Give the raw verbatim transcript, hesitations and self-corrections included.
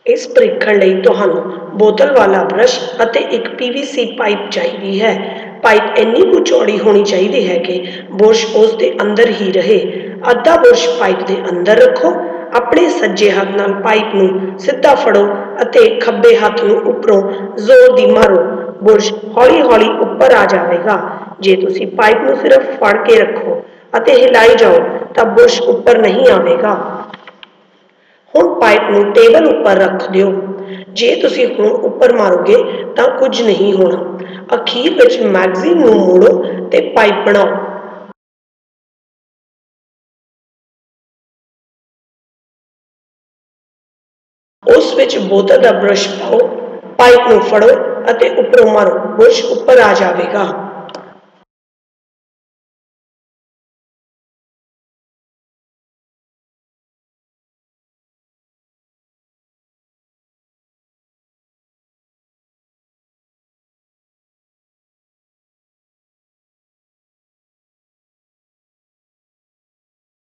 इस परीक्षण लई तुहानूं बोतल वाला ब्रश अते एक पीवीसी पाइप चाहिदी है। पाइप इन्नी कुछ चौड़ी होनी चाहिए है कि बुरश उस दे अंदर ही रहे। अद्धा बुरश पाइप दे अंदर रखो। अपने सज्जे हाथ नाल पाइप नूं सीधा फड़ो अते खब्बे हाथ नूं उपरों जोर दी मारो। बुरश हौली हौली उपर आ जाएगा। जे तुसी पाइप नूं सिर्फ फड़ के रखो अते हिलाई जाओ तां बुरश उपर नहीं आवेगा। हुण पाइप नूं टेबल उपर रख दिओ। जे तुसी हुण उपर मारोगे तां कुछ नहीं होना। अखीर विच मैगजीन नूं मोड़ो ते पाइप बनाओ। उस विच बोतल दा ब्रश पाओ, पाइप नूं फड़ो अते उपरों मारो। बुरश उपर आ जाएगा।